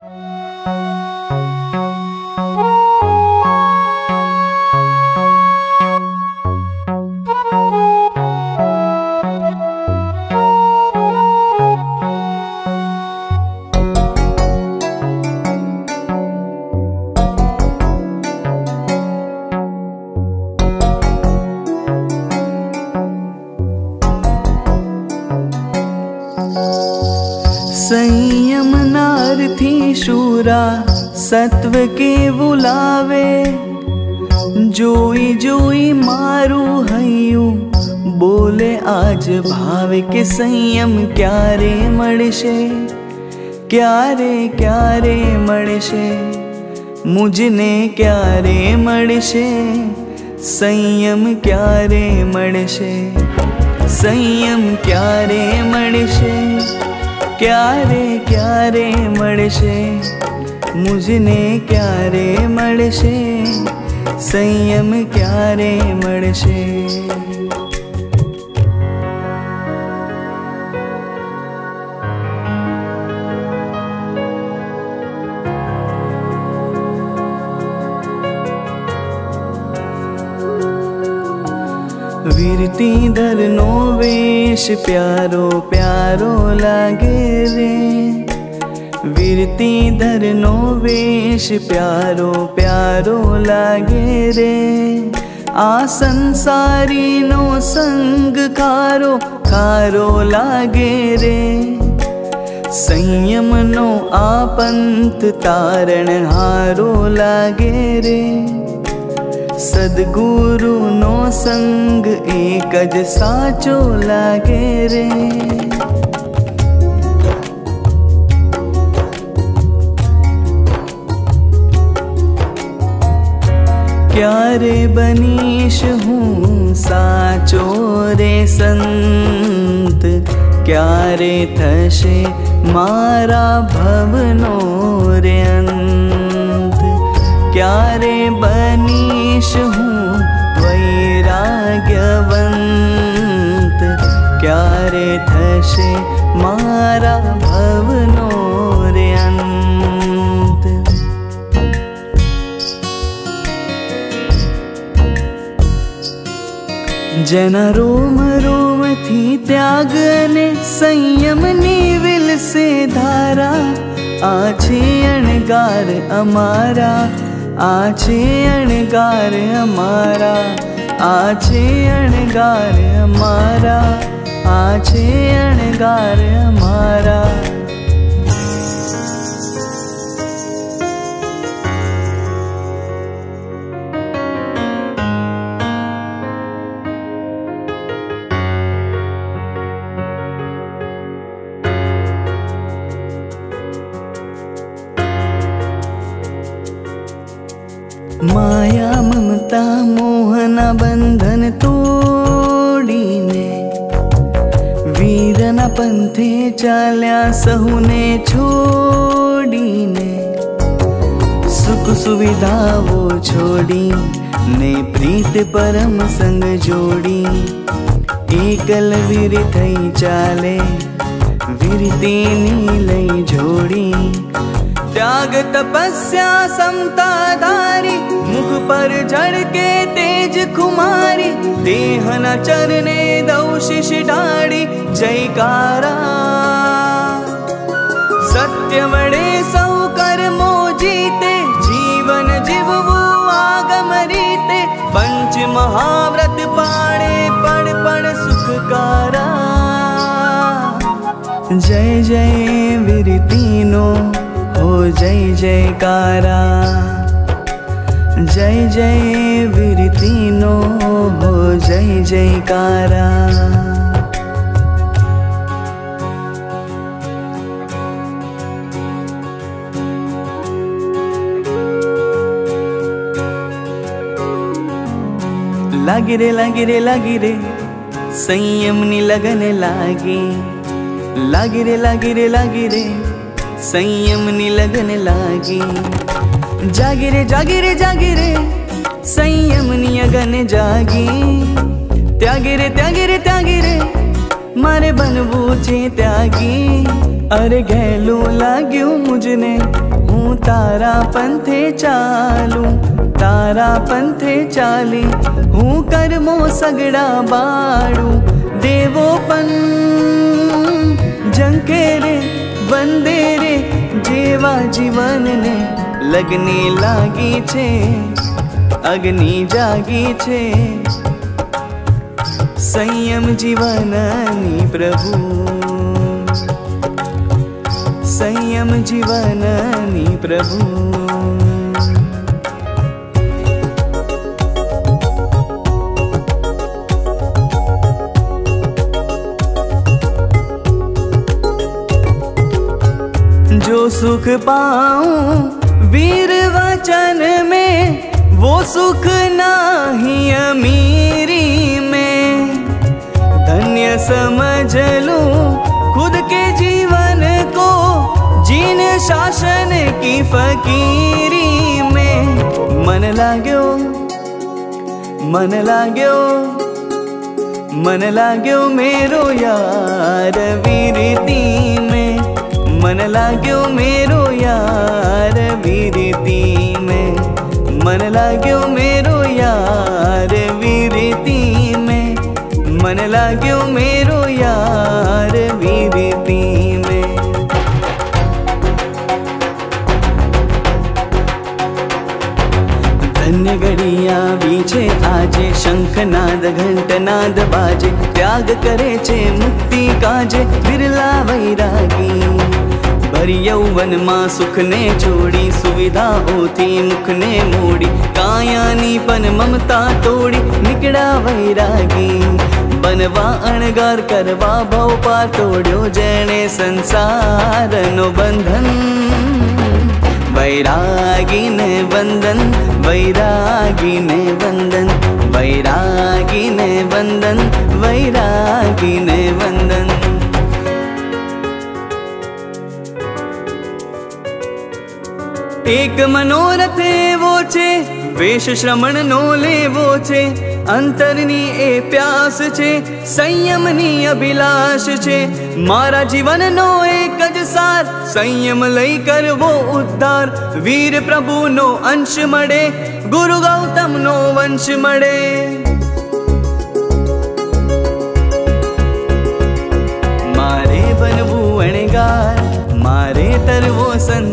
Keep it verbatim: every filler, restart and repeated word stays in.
संयम नार थी शूरा सत्व के बुलावे, जोई जोई मारू हयू बोले आज भावे के संयम क्यारे मड़शे, क्यारे क्यारे मड़शे मुझने क्यारे मड़शे, संयम क्यारे मड़शे, संयम क्यारे मड़शे, क्यारे क्यारे मड़शे मुझने क्यारे मड़शे, संयम क्यारे मड़शे। वीरती धरनो वेश प्यारो प्यारो लागे रे, वीरती धरनो वेश प्यारो प्यारो लागे रे, आ संसारी नो संग खारो खारो लागे रे, संयम नो आपंत तारण हारो लागे रे, सद्गुरु नो संग एकज साचो लागे रे। क्यारे बनीश हूँ साचो रे संत, क्यारे थशे मारा भवनो रे अंत, क्यारे बनीश हूँ वैराग्यवंत, क्यारे थशे मारा भवनो रे अंत। जना रोम रोम थी त्याग ने संयम नीविल से धारा, आछे अणगार अमारा, आछे अणगार अमारा, आछे अणगार अमारा, आछे अणगार अमारा। माया ममता मोहना बंधन तोड़ीने, वीरना पंथे चाल्या सहुने छोड़ीने, सुख सुविधा वो छोड़ी ने प्रीत परम संग जोड़ी, एकल वीर थई चाले वीरती नीलई जोड़ी, त्याग तपस्या समता धारी, मुख पर जड़ के तेज कुमारी, देह न चरने दौ शिष ढाड़ी जयकारा, सत्य बड़े सौ कर्मो जीते, जीवन जीववु आगम रीते, पंच महाव्रत पाड़े पड़ पड़ सुखकारा। जय जय वीरतीनो हो जय जयकारा, जय जय वीरतीनो हो जय जयकारा। लागी रे लागी रे लागी रे संयम नी लगने लागी, लागी रे लागी रे लागी रे संयम नी लगने लागी, जागी रे जागी रे जागी रे संयम नी अगन जागी, त्यागी रे त्यागी रे त्यागी रे मारे बन बूझे त्यागी, अरे गहलो लाग्यो मुझने तारा पंथे चालू तारा पंथे चाली हूँ कर्मो सगड़ा बाड़ू देवो पन जंके रे वंदे रे जेवा जीवन ने लगने लागी छे अग्नि जागी छे संयम जीवननी प्रभु संयम जीवननी प्रभु जो सुख पाऊं वीर वचन में वो सुख नाही अमीरी में धन्य समझ लूं खुद के जीवन को जीने शासन की फकीरी में मन लाग्यो मन लाग्यो मन लाग्यो मेरो यार वीरती में मन लाग्यो मेरो यार वीरती में मन लाग्यो मेरो यार वीरती में मन लाग्यो मेरो यार वीरती में धन्य घड़िया बीछे आजे शंखनाद घंटनाद बाजे त्याग करे छे मुक्ति काजे बिरला वैरागी भरी यौवन मां सुख ने छोड़ी सुविधाओथी मुख ने मोड़ी कायानी पन ममता तोड़ी निकड़ा वैरागी बनवा अणगार करवा भव पार तोड़्यो जेने संसार नो बंधन वैरागी ने वंदन वैरागी ने वंदन वैरागी ने वंदन वैरागी ने वंदन एक मनोरथ एवो छे वेश श्रमण नो लेवो छे अंतरनी ए प्यास छे संयमनी अभिलाष छे मारा जीवन नो एक ज सार संयम लई करवो उद्धार वीर प्रभु नो अंश मळे गुरु गौतम नो वंश मळे मारे बनवू अणगार मारे तरवो संसार